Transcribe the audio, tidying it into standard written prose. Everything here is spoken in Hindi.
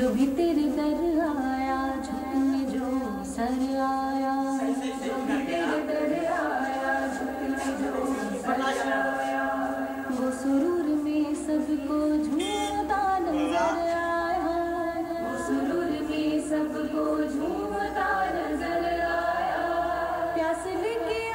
जो भी तेरे दर आया, झुकने जो सर आया, जो भी तेरे दर आया, झुकने जो सर आया, वो सुरूर में सबको झूमता नजर आया, वो सुरूर में सबको झूमता नजर आया। प्यास लेके